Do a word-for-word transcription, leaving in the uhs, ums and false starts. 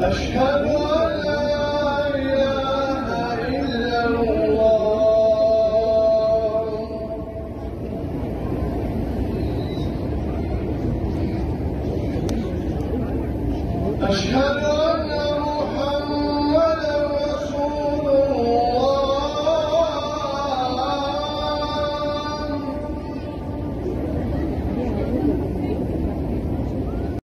أشهد أن لا إله إلا الله. أشهد أن محمدًا رسول الله.